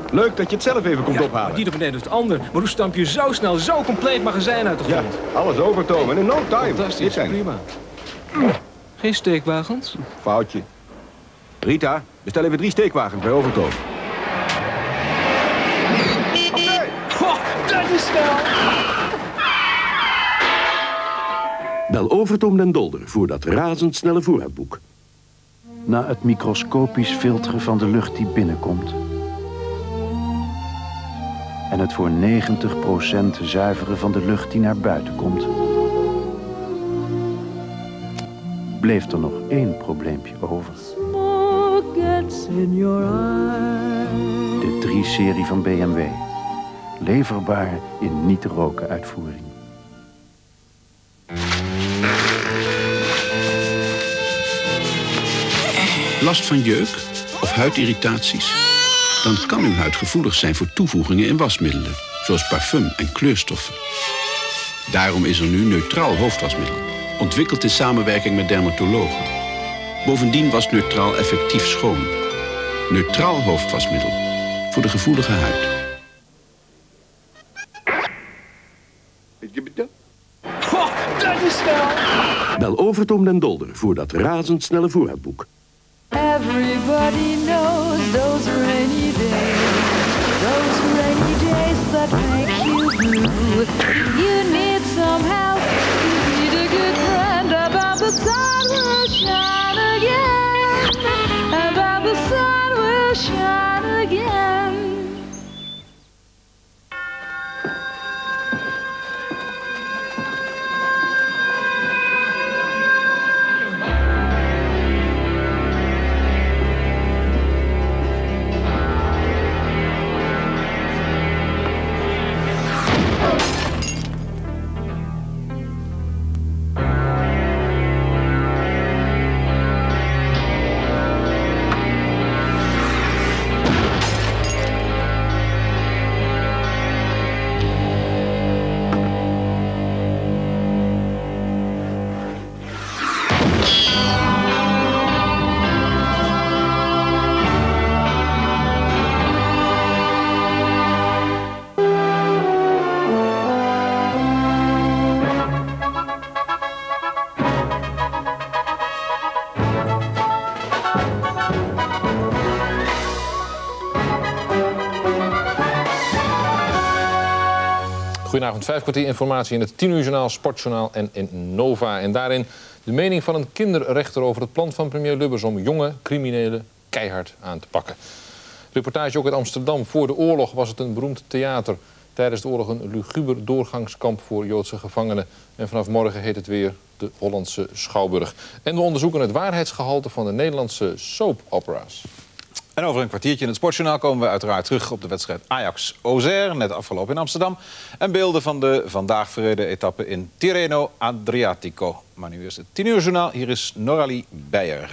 Leuk dat je het zelf even komt ophalen. Niet op een doet het ander. Maar hoe stamp je zo snel zo'n compleet magazijn uit de grond? Ja, alles overtomen in no time. Fantastisch, prima. Geen steekwagens? Foutje. Rita, bestel even 3 steekwagens bij Overtoom. Goh, dat is snel! Bel Overtoom den Dolder voor dat razendsnelle voorraadboek. Na het microscopisch filteren van de lucht die binnenkomt en het voor 90% zuiveren van de lucht die naar buiten komt, bleef er nog 1 probleempje over. De 3-serie van BMW. Leverbaar in niet-roken uitvoering. Last van jeuk of huidirritaties? Dan kan uw huid gevoelig zijn voor toevoegingen in wasmiddelen, zoals parfum en kleurstoffen. Daarom is er nu Neutraal hoofdwasmiddel, ontwikkeld in samenwerking met dermatologen. Bovendien was Neutraal effectief schoon. Neutraal hoofdwasmiddel, voor de gevoelige huid. Goh, dat is snel! Bel Overtoom den Dolder voor dat razendsnelle voorraadboek. Everybody knows those rainy days that make you blue. You need some help, you need a good friend, about the sun will shine again, about the sun will shine again. Goedenavond, 5 kwartier informatie in het 10 uur journaal, Sportjournaal en in Nova. En daarin de mening van een kinderrechter over het plan van premier Lubbers om jonge criminelen keihard aan te pakken. Reportage ook uit Amsterdam. Voor de oorlog was het een beroemd theater. Tijdens de oorlog een luguber doorgangskamp voor Joodse gevangenen. En vanaf morgen heet het weer de Hollandse Schouwburg. En we onderzoeken het waarheidsgehalte van de Nederlandse soap-opera's. En over een kwartiertje in het Sportjournaal komen we uiteraard terug op de wedstrijd Ajax-Auxerre, net afgelopen in Amsterdam. En beelden van de vandaag verreden etappe in Tirreno Adriatico. Maar nu is het 10 uur journaal. Hier is Noralie Beijer.